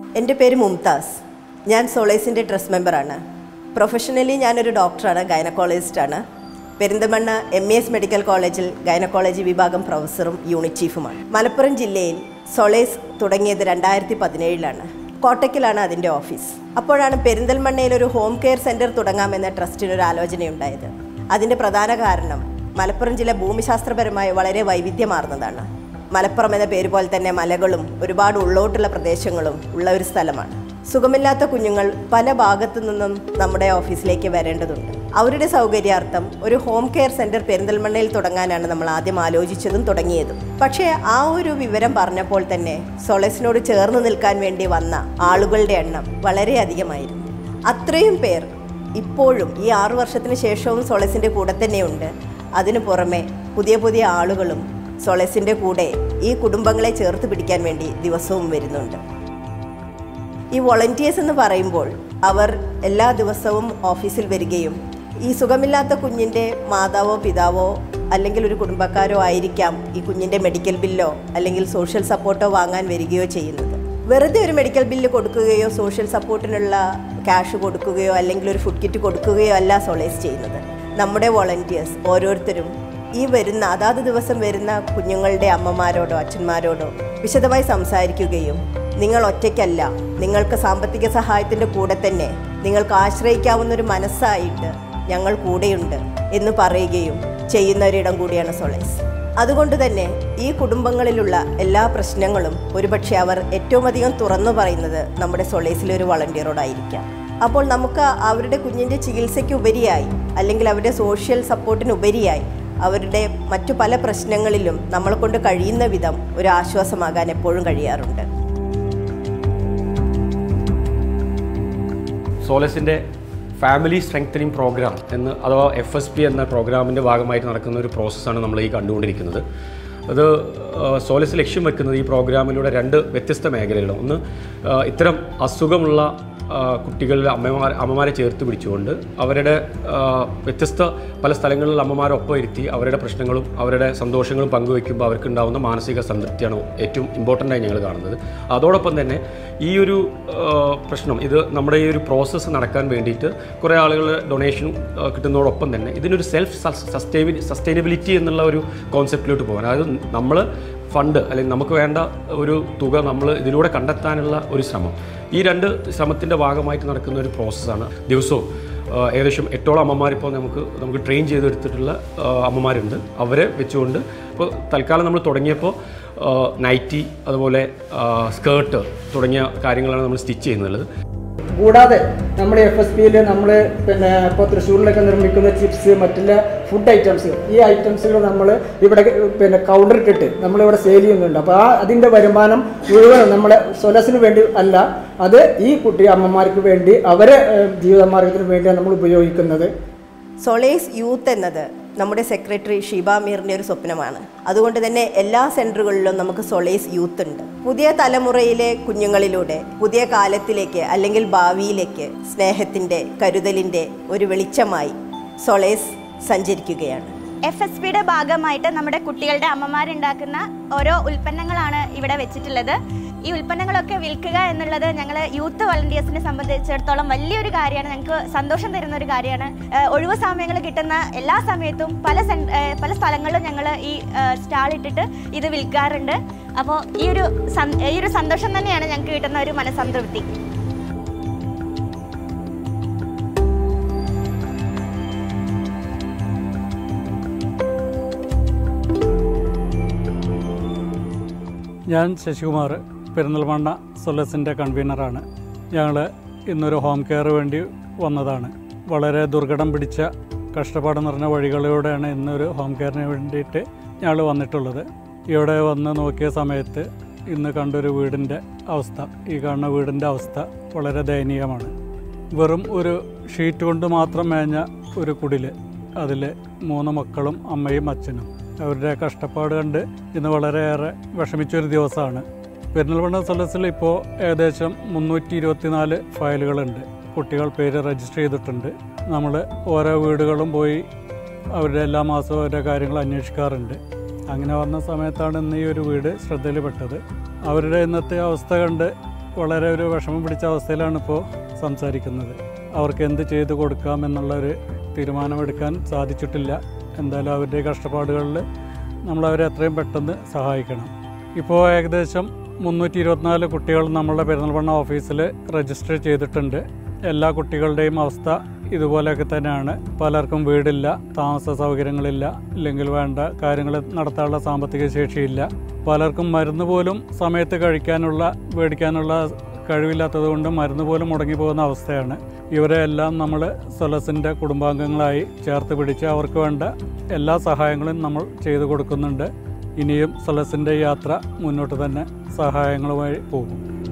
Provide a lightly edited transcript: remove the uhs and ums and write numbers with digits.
എൻ്റെ പേര് മുംതാസ്. ഞാൻ സോളേസിൻ്റെ ട്രസ്റ്റ് മെമ്പറാണ്. പ്രൊഫഷണലി ഞാനൊരു ഡോക്ടറാണ്, ഗൈനക്കോളജിസ്റ്റാണ്. പെരിന്തൽമണ്ണ MES മെഡിക്കൽ കോളേജിൽ ഗൈനക്കോളജി വിഭാഗം പ്രൊഫസറും യൂണിറ്റ് ചീഫുമാണ്. മലപ്പുറം ജില്ലയിൽ സോളേസ് തുടങ്ങിയത് 2017 കോട്ടയ്ക്കലാണ് അതിൻ്റെ ഓഫീസ്. അപ്പോഴാണ് പെരിന്തൽമണ്ണയിൽ ഒരു ഹോം കെയർ സെൻറ്റർ തുടങ്ങാമെന്ന ട്രസ്റ്റിനൊരു ആലോചനയുണ്ടായത്. അതിൻ്റെ പ്രധാന കാരണം മലപ്പുറം ജില്ല ഭൂമിശാസ്ത്രപരമായി വളരെ വൈവിധ്യമാർന്നതാണ്. മലപ്പുറം എന്ന പേര് പോലെ തന്നെ മലകളും ഒരുപാട് ഉള്ളോട്ടുള്ള പ്രദേശങ്ങളും ഉള്ള ഒരു സ്ഥലമാണ്. സുഖമില്ലാത്ത കുഞ്ഞുങ്ങൾ പല ഭാഗത്തു നിന്നും നമ്മുടെ ഓഫീസിലേക്ക് വരേണ്ടതുണ്ട്. അവരുടെ സൗകര്യാർത്ഥം ഒരു ഹോം കെയർ സെൻറ്റർ പെരിന്തൽമണ്ണയിൽ തുടങ്ങാനാണ് നമ്മൾ ആദ്യം ആലോചിച്ചതും തുടങ്ങിയതും. പക്ഷേ ആ ഒരു വിവരം പറഞ്ഞപ്പോൾ തന്നെ സോളേസിനോട് ചേർന്ന് നിൽക്കാൻ വേണ്ടി വന്ന ആളുകളുടെ എണ്ണം വളരെയധികമായിരുന്നു. അത്രയും പേർ ഇപ്പോഴും ഈ 6 വർഷത്തിന് ശേഷവും സോളേസിൻ്റെ കൂടെ തന്നെയുണ്ട്. അതിനു പുറമെ പുതിയ പുതിയ ആളുകളും സോളേസിൻ്റെ കൂടെ ഈ കുടുംബങ്ങളെ ചേർത്ത് പിടിക്കാൻ വേണ്ടി ദിവസവും വരുന്നുണ്ട്. ഈ വോളണ്ടിയേഴ്സ് എന്ന് പറയുമ്പോൾ അവർ എല്ലാ ദിവസവും ഓഫീസിൽ വരികയും ഈ സുഖമില്ലാത്ത കുഞ്ഞിൻ്റെ മാതാവോ പിതാവോ അല്ലെങ്കിൽ ഒരു കുടുംബക്കാരോ ആയിരിക്കാം ഈ കുഞ്ഞിൻ്റെ മെഡിക്കൽ ബില്ലോ അല്ലെങ്കിൽ സോഷ്യൽ സപ്പോർട്ടോ വാങ്ങാൻ വരികയോ ചെയ്യുന്നത്. വെറുതെ ഒരു മെഡിക്കൽ ബില്ല് കൊടുക്കുകയോ സോഷ്യൽ സപ്പോർട്ടിനുള്ള ക്യാഷ് കൊടുക്കുകയോ അല്ലെങ്കിൽ ഒരു ഫുഡ് കിറ്റ് കൊടുക്കുകയോ അല്ല സോളേസ് ചെയ്യുന്നത്. നമ്മുടെ വോളണ്ടിയേഴ്സ് ഓരോരുത്തരും ഈ വരുന്ന അതാത് ദിവസം വരുന്ന കുഞ്ഞുങ്ങളുടെ അമ്മമാരോടോ അച്ഛന്മാരോടോ വിശദമായി സംസാരിക്കുകയും നിങ്ങൾ ഒറ്റയ്ക്കല്ല, നിങ്ങൾക്ക് സാമ്പത്തിക സഹായത്തിൻ്റെ കൂടെ തന്നെ നിങ്ങൾക്ക് ആശ്രയിക്കാവുന്നൊരു മനസ്സായിട്ട് ഞങ്ങൾ കൂടെയുണ്ട് എന്ന് പറയുകയും ചെയ്യുന്ന ഒരിടം കൂടിയാണ് സോളേസ്. അതുകൊണ്ട് തന്നെ ഈ കുടുംബങ്ങളിലുള്ള എല്ലാ പ്രശ്നങ്ങളും ഒരുപക്ഷെ അവർ ഏറ്റവും അധികം തുറന്നു പറയുന്നത് നമ്മുടെ സോളേസിലെ ഒരു വളണ്ടിയറോടായിരിക്കാം. അപ്പോൾ നമുക്ക് അവരുടെ കുഞ്ഞിൻ്റെ ചികിത്സയ്ക്ക് ഉപരിയായി അല്ലെങ്കിൽ അവരുടെ സോഷ്യൽ സപ്പോർട്ടിന് ഉപരിയായി അവരുടെ മറ്റു പല പ്രശ്നങ്ങളിലും നമ്മളെ കൊണ്ട് കഴിയുന്ന വിധം ഒരു ആശ്വാസമാകാൻ എപ്പോഴും കഴിയാറുണ്ട്. സോളസിൻ്റെ ഫാമിലി സ്ട്രെങ്തനിങ് പ്രോഗ്രാം അഥവാ FSP എന്ന പ്രോഗ്രാമിൻ്റെ ഭാഗമായിട്ട് നടക്കുന്ന ഒരു പ്രോസസ്സാണ് നമ്മൾ ഈ കണ്ടുകൊണ്ടിരിക്കുന്നത്. അത് സോളസ് ലക്ഷ്യം വെക്കുന്നത് ഈ പ്രോഗ്രാമിലൂടെ 2 വ്യത്യസ്ത മേഖലകൾ. ഒന്ന്, ഇത്തരം അസുഖമുള്ള കുട്ടികളിൽ അമ്മമാരെ ചേർത്ത് പിടിച്ചുകൊണ്ട് അവരുടെ വ്യത്യസ്ത പല സ്ഥലങ്ങളിൽ അമ്മമാരൊപ്പം ഇരുത്തി അവരുടെ പ്രശ്നങ്ങളും അവരുടെ സന്തോഷങ്ങളും പങ്കുവയ്ക്കുമ്പോൾ അവർക്കുണ്ടാകുന്ന മാനസിക സംതൃപ്തിയാണ് ഏറ്റവും ഇമ്പോർട്ടൻ്റായി ഞങ്ങൾ കാണുന്നത്. അതോടൊപ്പം തന്നെ ഈ ഒരു പ്രശ്നം ഇത് നമ്മുടെ ഈ ഒരു പ്രോസസ്സ് നടക്കാൻ വേണ്ടിയിട്ട് കുറേ ആളുകൾ ഡൊണേഷൻ കിട്ടുന്നതോടൊപ്പം തന്നെ ഇതിനൊരു സെൽഫ് സസ്റ്റൈനബിലിറ്റി എന്നുള്ള ഒരു കോൺസെപ്റ്റിലോട്ട് പോകാൻ, അതായത് നമ്മൾ ഫണ്ട് അല്ലെങ്കിൽ നമുക്ക് വേണ്ട ഒരു തുക നമ്മൾ ഇതിലൂടെ കണ്ടെത്താനുള്ള ഒരു ശ്രമം, ഈ 2 ശ്രമത്തിൻ്റെ ഭാഗമായിട്ട് നടക്കുന്ന ഒരു പ്രോസസ്സാണ്. ദിവസവും ഏകദേശം 8ഓളം അമ്മമാരിപ്പോൾ നമുക്ക് ട്രെയിൻ ചെയ്തെടുത്തിട്ടുള്ള അമ്മമാരുണ്ട്. അവരെ വെച്ചുകൊണ്ട് ഇപ്പോൾ തൽക്കാലം നമ്മൾ തുടങ്ങിയപ്പോൾ നൈറ്റി അതുപോലെ സ്കേർട്ട് തുടങ്ങിയ കാര്യങ്ങളാണ് നമ്മൾ സ്റ്റിച്ച് ചെയ്യുന്നത്. കൂടാതെ നമ്മുടെ FSPയിൽ നമ്മൾ ഇപ്പോൾ തൃശ്ശൂരിലൊക്കെ നിർമ്മിക്കുന്ന ചിപ്സ് മറ്റുള്ള ഫുഡ് ഐറ്റംസ്, ഈ ഐറ്റംസുകൾ നമ്മൾ ഇവിടെ കൗണ്ടർ ഇട്ടിട്ട് നമ്മളിവിടെ സെയിൽ ചെയ്യുന്നുണ്ട്. അപ്പോൾ അതിൻ്റെ വരുമാനം മുഴുവൻ നമ്മളെ സൊലസിന് വേണ്ടി അല്ല, അത് ഈ അമ്മമാർക്ക് വേണ്ടി അവരെ ജീവിതമാർഗത്തിന് വേണ്ടിയാണ് നമ്മൾ ഉപയോഗിക്കുന്നത്. സോളേസ് യൂത്ത് എന്നത് നമ്മുടെ സെക്രട്ടറി ഷീബ മീറിൻ്റെ ഒരു സ്വപ്നമാണ്. അതുകൊണ്ട് തന്നെ എല്ലാ സെൻറ്ററുകളിലും നമുക്ക് സോളേസ് യൂത്ത് ഉണ്ട്. പുതിയ തലമുറയിലെ കുഞ്ഞുങ്ങളിലൂടെ പുതിയ കാലത്തിലേക്ക് അല്ലെങ്കിൽ ഭാവിയിലേക്ക് സ്നേഹത്തിൻ്റെ കരുതലിൻ്റെ ഒരു വെളിച്ചമായി സോളേസ് സഞ്ചരിക്കുകയാണ്. FSPയുടെ ഭാഗമായിട്ട് നമ്മുടെ കുട്ടികളുടെ അമ്മമാരുണ്ടാക്കുന്ന ഓരോ ഉൽപ്പന്നങ്ങളാണ് ഇവിടെ വെച്ചിട്ടുള്ളത്. ഈ ഉൽപ്പന്നങ്ങളൊക്കെ വിൽക്കുക എന്നുള്ളത് ഞങ്ങൾ യൂത്ത് വളണ്ടിയേഴ്സിനെ സംബന്ധിച്ചിടത്തോളം വലിയൊരു കാര്യമാണ്, ഞങ്ങൾക്ക് സന്തോഷം തരുന്ന ഒരു കാര്യമാണ്. ഒഴിവ് സമയങ്ങൾ കിട്ടുന്ന എല്ലാ സമയത്തും പല സ്ഥലങ്ങളിലും ഞങ്ങൾ ഈ സ്റ്റാൾ ഇട്ടിട്ട് ഇത് വിൽക്കാറുണ്ട്. അപ്പോൾ ഈ ഒരു സന്തോഷം തന്നെയാണ് ഞങ്ങൾക്ക് കിട്ടുന്ന ഒരു മനസ്സംതൃപ്തി. ഞാൻ ശശികുമാർ, പെരിന്തൽമണ്ണ സൊലസിൻ്റെ കൺവീനറാണ്. ഞങ്ങൾ ഇന്നൊരു ഹോം കെയർ വേണ്ടി വന്നതാണ്. വളരെ ദുർഘടം പിടിച്ച കഷ്ടപ്പാട് നിറഞ്ഞ വഴികളിലൂടെയാണ് ഇന്നൊരു ഹോം കെയറിന് വേണ്ടിയിട്ട് ഞങ്ങൾ വന്നിട്ടുള്ളത്. ഇവിടെ വന്ന് നോക്കിയ സമയത്ത് ഇന്ന് കണ്ടൊരു വീടിൻ്റെ അവസ്ഥ, ഈ കാണുന്ന വീടിൻ്റെ അവസ്ഥ വളരെ ദയനീയമാണ്. വെറും ഒരു ഷീറ്റ് കൊണ്ട് മാത്രം മേഞ്ഞ ഒരു കുടിൽ, അതിൽ 3 മക്കളും അമ്മയും അച്ഛനും. അവരുടെ കഷ്ടപ്പാട് കണ്ട് ഇന്ന് വളരെയേറെ വിഷമിച്ചൊരു ദിവസമാണ്. പെരിന്തൽമണ്ണ സൊലസിൽ ഇപ്പോൾ ഏകദേശം 324 ഫയലുകളുണ്ട്. കുട്ടികൾ പേര് രജിസ്റ്റർ ചെയ്തിട്ടുണ്ട്. നമ്മൾ ഓരോ വീടുകളും പോയി അവരുടെ എല്ലാ മാസവും ഓരോ കാര്യങ്ങൾ അന്വേഷിക്കാറുണ്ട്. അങ്ങനെ വന്ന സമയത്താണ് ഇന്ന് ഈ ഒരു വീട് ശ്രദ്ധയിൽപ്പെട്ടത്. അവരുടെ ഇന്നത്തെ അവസ്ഥ കണ്ട് വളരെ ഒരു വിഷമം പിടിച്ച അവസ്ഥയിലാണ് ഇപ്പോൾ സംസാരിക്കുന്നത്. അവർക്ക് എന്ത് ചെയ്തു കൊടുക്കാം എന്നുള്ളൊരു തീരുമാനമെടുക്കാൻ സാധിച്ചിട്ടില്ല. എന്തായാലും അവരുടെ കഷ്ടപ്പാടുകളിൽ നമ്മളവരെ എത്രയും പെട്ടെന്ന് സഹായിക്കണം. ഇപ്പോൾ ഏകദേശം 324 കുട്ടികൾ നമ്മളുടെ പെരിന്തൽമണ്ണ ഓഫീസിൽ രജിസ്റ്റർ ചെയ്തിട്ടുണ്ട്. എല്ലാ കുട്ടികളുടെയും അവസ്ഥ ഇതുപോലെയൊക്കെ തന്നെയാണ്. പലർക്കും വീടില്ല, താമസ സൗകര്യങ്ങളില്ല, ഇല്ലെങ്കിൽ വേണ്ട കാര്യങ്ങൾ നടത്താനുള്ള സാമ്പത്തിക ശേഷിയില്ല. പലർക്കും മരുന്ന് പോലും സമയത്ത് മേടിക്കാനുള്ള കഴിവില്ലാത്തത് കൊണ്ട് മരുന്ന് പോലും മുടങ്ങിപ്പോകുന്ന അവസ്ഥയാണ്. ഇവരെ എല്ലാം നമ്മൾ സൊലസിൻ്റെ കുടുംബാംഗങ്ങളായി ചേർത്ത് പിടിച്ച് അവർക്ക് വേണ്ട എല്ലാ സഹായങ്ങളും നമ്മൾ ചെയ്തു കൊടുക്കുന്നുണ്ട്. ഇനിയും സൊലസിൻ്റെ യാത്ര മുന്നോട്ട് തന്നെ സഹായങ്ങളുമായി പോകും.